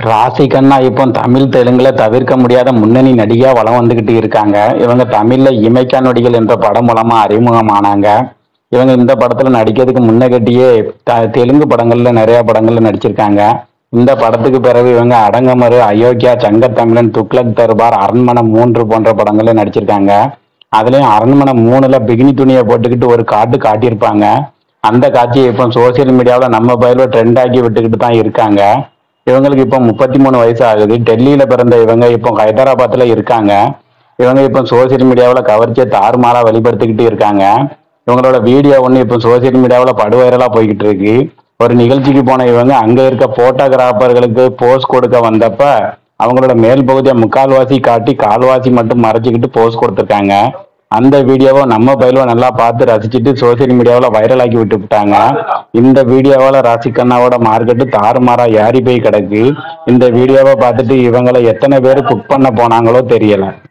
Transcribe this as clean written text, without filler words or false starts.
ராசி கண்ணா இப்போ தமிழ் தெலுங்குல தவிர்க்க முடியாத முன்னணி நடிகையா வலம் வந்துகிட்டு இருக்காங்க. இவங்க தமிழ்ல இமைக்கா நொடிகள் என்ற படம் மூலமா அறிமுகமானாங்க. இவங்க இந்த படத்துல நடிக்கிறதுக்கு முன்னகட்டியே தெலுங்கு படங்கள்ல நிறைய படங்கள்ல நடிச்சிருக்காங்க. இந்த படத்துக்கு பிறகு இவங்க அடங்கமறு, அயோக்கியா, சங்கத்தமிழன், துக்ளக் தர்பார், அரண்மனை 3 போன்ற படங்கள்ல நடிச்சிருக்காங்க. அதுலயும் அரண்மனை 3ல பிகினி துணியை போட்டுக்கிட்டு ஒரு காட்டு காட்டியிருப்பாங்க. அந்த காட்சியை இப்போ சோசியல் மீடியாவில் நம்ம பயில ட்ரெண்ட் ஆக்கி விட்டுக்கிட்டு தான் இருக்காங்க. இவங்களுக்கு இப்போ 33 வயசு ஆகுது. டெல்லியில பிறந்த இவங்க இப்போ ஹைதராபாத்ல இருக்காங்க. இவங்க இப்போ சோசியல் மீடியாவில் கவர்ச்சியை தாறுமாறா வெளிப்படுத்திக்கிட்டு இருக்காங்க. இவங்களோட வீடியோ ஒன்று இப்போ சோசியல் மீடியாவில் படுவைரலா போய்கிட்டு இருக்கு. ஒரு நிகழ்ச்சிக்கு போன இவங்க அங்க இருக்க போட்டோகிராஃபர்களுக்கு போஸ் கொடுக்க வந்தப்ப அவங்களோட மேல் பகுதியை முக்கால்வாசி காட்டி கால்வாசி மட்டும் மறைச்சிக்கிட்டு போஸ் கொடுத்துருக்காங்க. அந்த வீடியோவை நம்ம பயிலும் நல்லா பார்த்து ரசிச்சுட்டு சோசியல் மீடியாவில் வைரலாக்கி விட்டு விட்டாங்க. இந்த வீடியோவால ராசிகண்ணாவோட மார்க்கெட்டு தாறுமாறா ஏறி போய் கிடக்கு. இந்த வீடியோவை பார்த்துட்டு இவங்களை எத்தனை பேர் குக் பண்ண போனாங்களோ தெரியல.